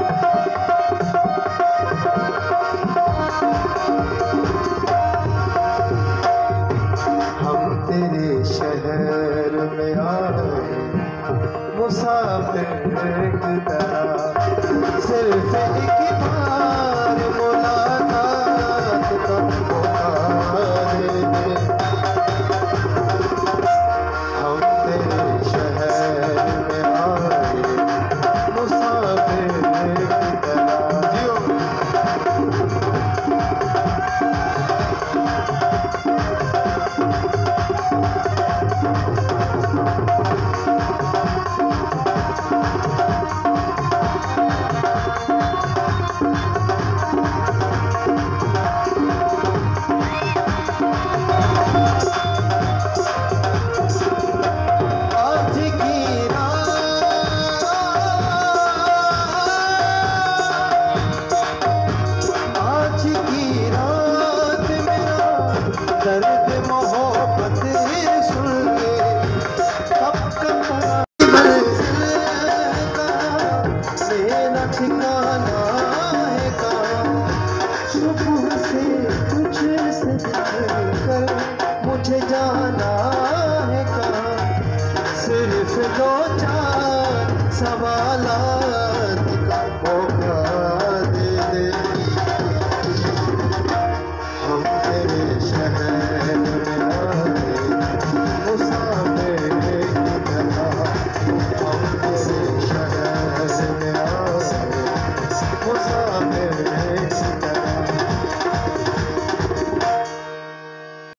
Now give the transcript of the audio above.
शहर में आए मुसाफिर की तरह, सिर्फ एक बार मुलाकात का मौका दे दे। हम तेरे शहर में आए मुसाफिर की तरह। दर्द मोहब्बत सुन के मेरा ठिकाना है कहाँ, सुबह से तुझसे कर मुझे जाना है कहाँ, सिर्फ दो चार सवाल